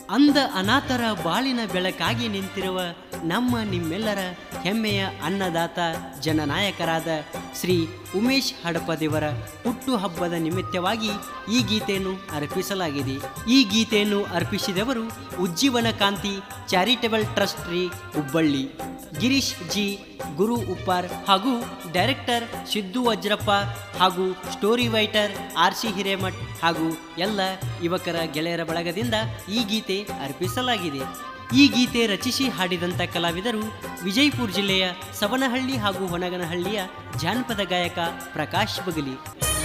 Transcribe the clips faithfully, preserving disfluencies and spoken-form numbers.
ಅಂಧ ಅನಾಥರ ಬಾಳಿನ ಬೆಳಕಾಗಿ ನಿಂತಿರುವ ನಮ್ಮ ನಿಮ್ಮೆಲ್ಲರ ಹೆಮ್ಮೆಯ ಅನ್ನದಾತ ಜನನಾಯಕರಾದ ಶ್ರೀ ಉಮೇಶ್ ಹಡಪದೇವರ ಹುಟ್ಟುಹಬ್ಬದ ನಿಮಿತ್ತವಾಗಿ ಈ ಗೀತೆಯನ್ನು ಅರ್ಪಿಸಲಾಗಿದೆ. ಈ ಗೀತೆಯನ್ನು ಅರ್ಪಿಸಿದವರು ಉಜ್ಜೀವನ ಕಾಂತಿ ಚಾರಿಟೇಬಲ್ ಟ್ರಸ್ಟ್ ರೀ ಹುಬ್ಬಳ್ಳಿ, ಗಿರೀಶ್ ಜಿ ಗುರು ಉಪ್ಪಾರ್ ಹಾಗೂ ಡೈರೆಕ್ಟರ್ ಸಿದ್ದು ವಜ್ರಪ್ಪ ಹಾಗೂ story writer R C Hiremath ಹಾಗೂ ಎಲ್ಲ ಯುವಕರ ಗೆಳೆಯರ ಬಳಗದಿಂದ ಈ ಗೀತೆ ಅರ್ಪಿಸಲಾಗಿದೆ. ಈ ಗೀತೆ ರಚಿಸಿ ಹಾಡಿದಂಥ ಕಲಾವಿದರು ವಿಜಯಪುರ ಜಿಲ್ಲೆಯ ಸವನಹಳ್ಳಿ ಹಾಗೂ ಹೊನಗನಹಳ್ಳಿಯ ಜಾನಪದ ಗಾಯಕ ಪ್ರಕಾಶ್ ಬಗಲಿ.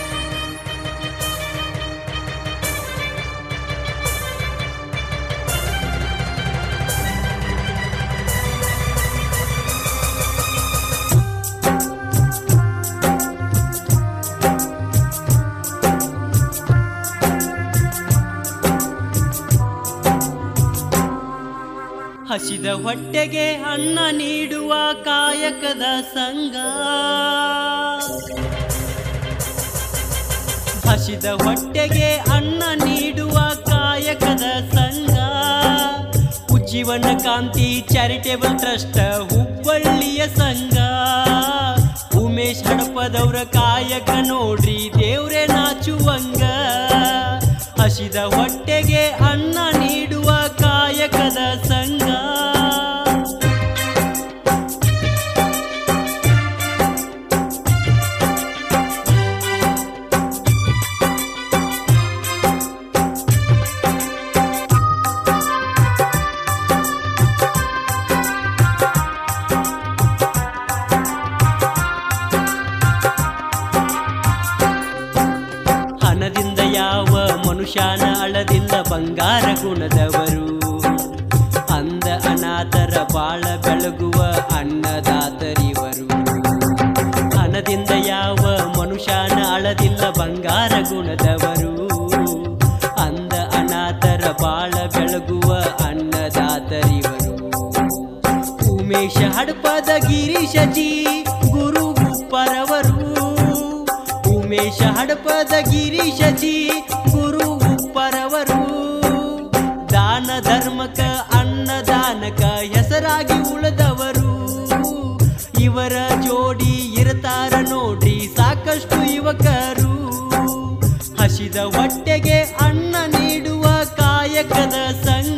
ಹಸಿದ ಹೊಟ್ಟೆಗೆ ಅನ್ನ ನೀಡುವ ಕಾಯಕದ ಸಂಘ, ಹಸಿದ ಹೊಟ್ಟೆಗೆ ಅನ್ನ ನೀಡುವ ಕಾಯಕದ ಸಂಘ, ಉಜ್ಜೀವನ ಕಾಂತಿ ಚಾರಿಟೇಬಲ್ ಟ್ರಸ್ಟ್ ಹುಬ್ಬಳ್ಳಿಯ ಸಂಘ. ಉಮೇಶ್ ಹಡಪದವ್ರ ಕಾಯಕ ನೋಡ್ರಿ ದೇವ್ರೆ ನಾಚುವಂಗ, ಹಸಿದ ಹೊಟ್ಟೆಗೆ ಅನ್ನ ನೀಡುವ ಕಾಯಕದ ಸಂಘ. ಹಣದಿಂದ ಯಾವ ಮನುಷ್ಯನ ಅಳದಿಲ್ಲ ಬಂಗಾರ ಗುಣದವರು, ಅಂಧ ಅನಾಥರ ಬಾಳ ಬೆಳಗುವ ಅನ್ನದಾತರಿವರು. ಹಣದಿಂದ ಯಾವ ಮನುಷ್ಯನ ಅಳದಿಲ್ಲ ಬಂಗಾರ ಗುಣದವರು, ಅಂಧ ಅನಾಥರ ಬಾಳ ಬೆಳಗುವ ಅನ್ನದಾತರಿವರು. ಉಮೇಶ ಹಡಪದ ಗಿರೀಶ ಜಿ ಗುರು ಉಪ್ಪರವರು, ಉಮೇಶ ಹಡಪದ ಗಿರೀಶ ಜಿ ಗುರು ಉಪ್ಪರವರು. ದಾನ ಧರ್ಮಕ ಅನ್ನದಾನಕ ಹೆಸರಾಗಿ ಉಳಿದವರು, ಇವರ ಜೋಡಿ ಇರ್ತಾರ ನೋಡ್ರಿ ಸಾಕಷ್ಟು ಯುವಕರು. ಹಸಿದ ಹೊಟ್ಟೆಗೆ ಅನ್ನ ನೀಡುವ ಕಾಯಕದ ಸಂಘ.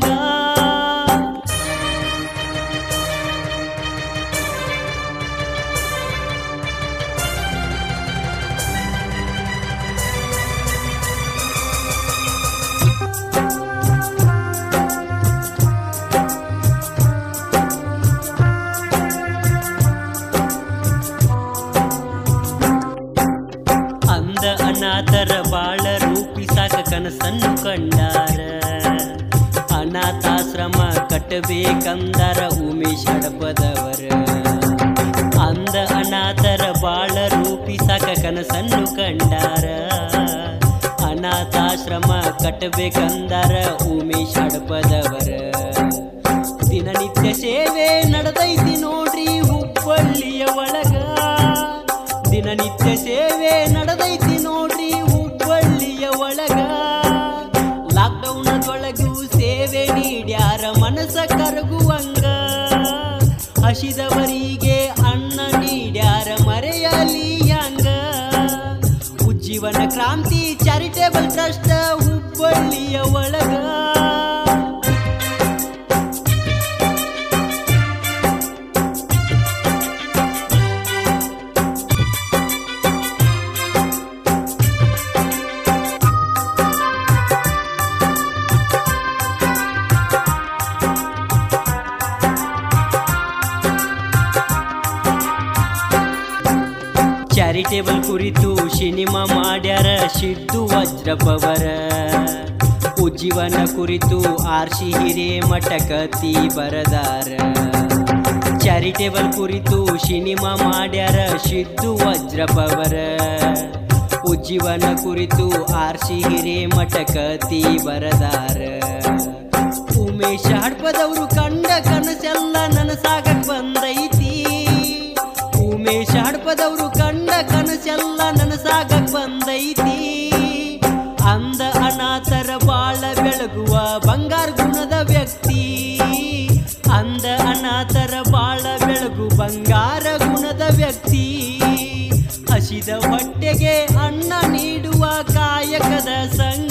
ಅಂಧ ಅನಾಥರ ಬಾಳ ರೂಪಿಸಾಕ ಕನಸನ್ನು ಕಂಡಾರ, ಅನಾಥಾಶ್ರಮ ಕಟ್ಟಬೇಕಂದಾರ ಉಮೇಶ್ ಹಡಪದವರ. ಅಂಧ ಅನಾಥರ ಬಾಳ ರೂಪಿಸಾಕ ಕನಸನ್ನು ಕಂಡಾರ, ಅನಾಥಾಶ್ರಮ ಕಟ್ಟಬೇಕಂದಾರ ಉಮೇಶ್ ಹಡಪದವರ. ದಿನನಿತ್ಯ ಸೇವೆ ನಡೆದೈತಿ ನೋಡ್ರಿ ಹುಬ್ಬಳ್ಳಿಯ ಒಳಗ, ದಿನನಿತ್ಯ ಸೇವೆ ನಡೆದೈತಿ ನೋಡ್ರಿ ಹುಬ್ಬಳ್ಳಿಯ ಒಳಗ. ಲಾಕ್ಡೌನದೊಳಗೂ ಸೇವೆ ನೀಡ್ಯಾರ ಮನಸ್ಸ ಕರಗುವಂಗ, ಹಸಿದವರಿಗೆ ಅನ್ನ ನೀಡ್ಯಾರ ಮರೆಯಲಿ ಹಂಗ. ಉಜ್ಜೀವನ ಕ್ರಾಂತಿ ಚಾರಿಟೇಬಲ್ ಟ್ರಸ್ಟ್ ಹುಬ್ಬಳ್ಳಿಯ ಒಳಗ. ಚಾರಿಟೇಬಲ್ ಕುರಿತು ಸಿನಿಮಾ ಮಾಡ್ಯಾರ ಸಿದ್ದು ವಜ್ರಪ್ಪವರ, ಉಜ್ಜೀವನ ಕುರಿತು ಆರ್ ಸಿ ಹಿರೇಮಠ ಕತಿ ಬರದಾರ. ಚಾರಿಟೇಬಲ್ ಕುರಿತು ಸಿನಿಮಾ ಮಾಡ್ಯಾರ ಸಿದ್ದು ವಜ್ರಪ್ಪವರ, ಉಜ್ಜೀವನ ಕುರಿತು ಆರ್ ಸಿ ಹಿರೇಮಠ ಕತಿ ಬರದಾರ. ಉಮೇಶ್ ಹಡಪದವರು ಕಂಡ ಕನಸೆಲ್ಲ ನನಸಾಗಕ್ ಬಂದೈತಿ, ಉಮೇಶ್ ಹಡಪದವರು ಕಂಡ ಕನಸೆಲ್ಲ ನನಸಾಗಕ್ ಬಂದೈತಿ. ಅಂಧ ಅನಾಥರ ಬಾಳ ಬೆಳಗುವ ಬಂಗಾರ ಗುಣದ ವ್ಯಕ್ತಿ. ಅಂಧ ಅನಾಥರ ಬಾಳ ಬೆಳಗು ಬಂಗಾರ ಗುಣದ ವ್ಯಕ್ತಿ. ಹಸಿದ ಹೊಟ್ಟೆಗೆ ಅನ್ನ ನೀಡುವ ಕಾಯಕದ ಸಂಘ.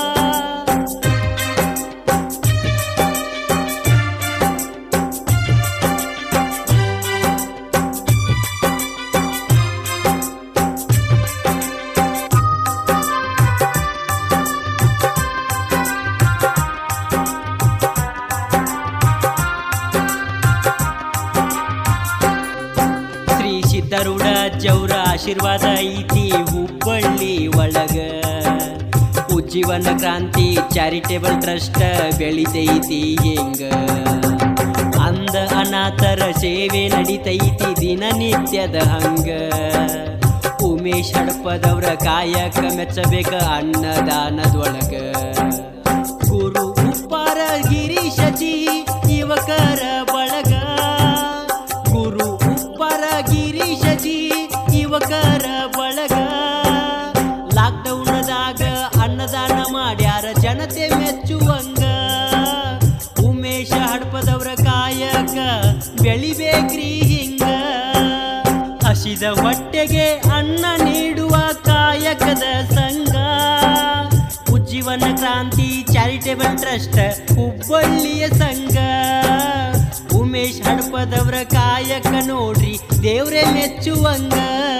ಸಿದ್ಧರೂಢ ಜೌರ ಆಶೀರ್ವಾದ ಐತಿ ಹುಬ್ಬಳ್ಳಿ ಒಳಗ. ಉಜ್ಜೀವನ ಕ್ರಾಂತಿ ಚಾರಿಟೇಬಲ್ ಟ್ರಸ್ಟ್ ಬೆಳಿತೈತಿ ಹೆಂಗ. ಅಂಧ ಅನಾಥರ ಸೇವೆ ನಡಿತೈತಿ ದಿನನಿತ್ಯದ ಹಂಗ. ಉಮೇಶ್ ಹಡಪದವ್ರ ಕಾಯಕ ಮೆಚ್ಚಬೇಕ ಅನ್ನದಾನದೊಳಗ. ಗುರು ಉಪ್ಪಾರ ಗಿರೀಶಜಿ ಯುವಕರ ಬಳಗ. ಗುರು ಉಪ್ಪಾರ ಗಿರೀಶಜಿ ಯುವಕರ ಬಳಗ. ಲಾಕ್ಡೌನ್ದಾಗ ಅನ್ನದಾನ ಮಾಡ್ಯಾರ ಜನತೆ ಮೆಚ್ಚುವಂಗ. ಉಮೇಶ ಹಡಪದವ್ರ ಕಾಯಕ ಬೆಳಿಬೇಕ್ರಿ ಹಿಂಗ. ಹಸಿದ ಹೊಟ್ಟೆಗೆ ಅನ್ನ ನೀಡುವ ಕಾಯಕದ ಸಂಘ. ಉಜ್ಜೀವನ ಕ್ರಾಂತಿ ಚಾರಿಟೇಬಲ್ ಟ್ರಸ್ಟ್ ಹುಬ್ಬಳ್ಳಿಯ ಸಂಘ. ಉಮೇಶ್ ಹಡಪದವ್ರ ಕಾಯಕ ನೋಡ್ರಿ ದೇವ್ರೇ ಮೆಚ್ಚುವಂಗ.